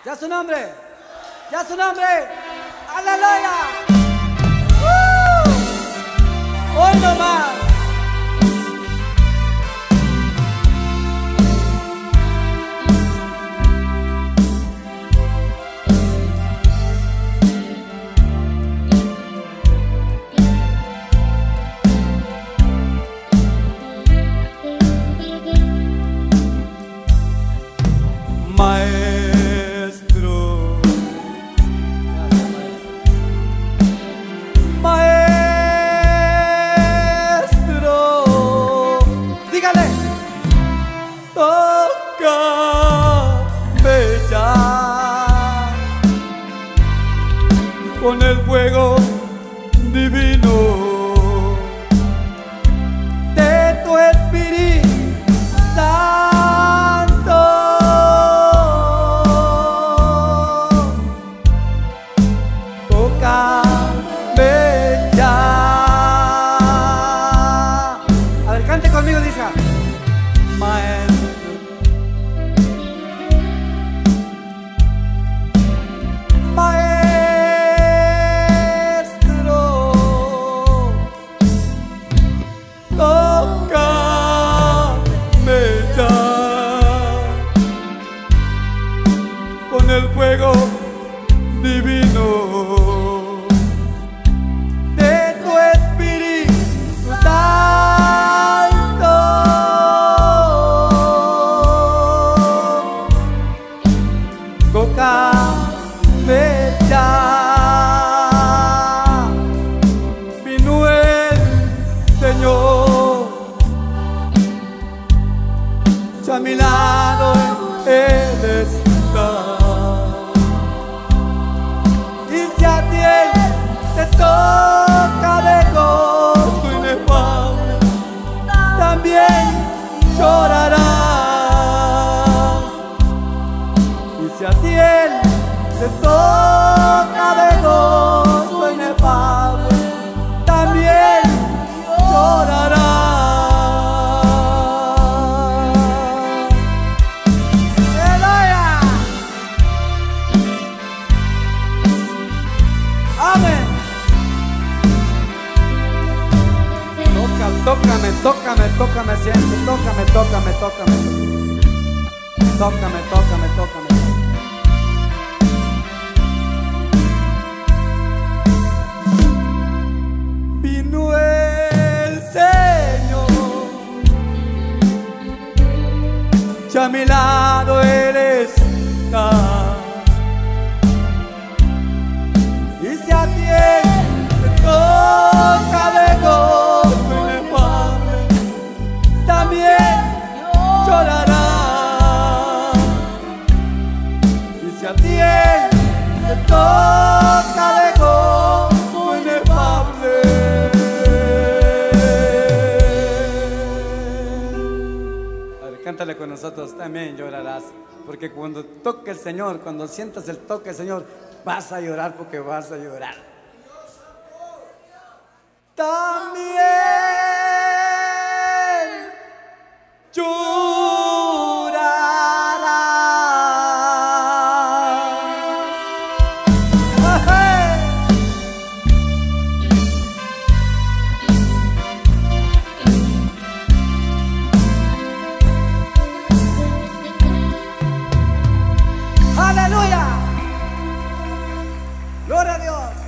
Ya su nombre. Ya su nombre. Aleluya. Hoy no más. Maestro, maestro, Dígale. tócame ya con el fuego divino De tu Espíritu Santo. tócame ya. A ver, cante conmigo, dice. Maestro, Maestro. tócame ya con el fuego divino De tu Espíritu Santo. tócame ya. Vino el Señor, ya a mi lado Él está. Y si a ti Él te toca de gozo inefable, también llorarás. Y si a ti Él te toca de gozo inefable, también llorarás. ¡Aleluya! Amén. Tócame, tócame, tócame siempre, tócame, tócame, tócame. Tócame, tócame, tócame. vino el Señor, ya a mi lado Él está. Y si a ti Él te toca de gozo inefable, también llorarás. Y si a ti Él te toca de gozo inefable, A ver, cántale con nosotros, también llorarás. Porque cuando toque el Señor, cuando sientas el toque del Señor, vas a llorar porque vas a llorar. también llorarás. ¡Aleluya! ¡Gloria a Dios!